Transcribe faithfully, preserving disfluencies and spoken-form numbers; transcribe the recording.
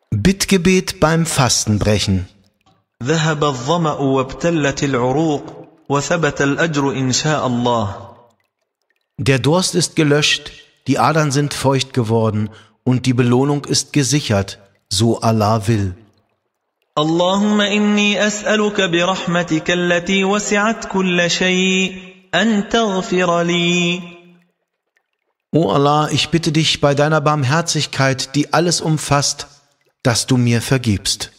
Bittgebet beim Fastenbrechen. ذهب الظمأ وابتلت العروق وثبت الأجر إن شاء الله. Der Durst ist gelöscht, die Adern sind feucht geworden und die Belohnung ist gesichert, so Allah will. اللهم إني أسألك برحمتك التي وسعت كل شيء أن تغفر لي. O Allah, ich bitte dich bei deiner Barmherzigkeit, die alles umfasst, dass du mir vergibst.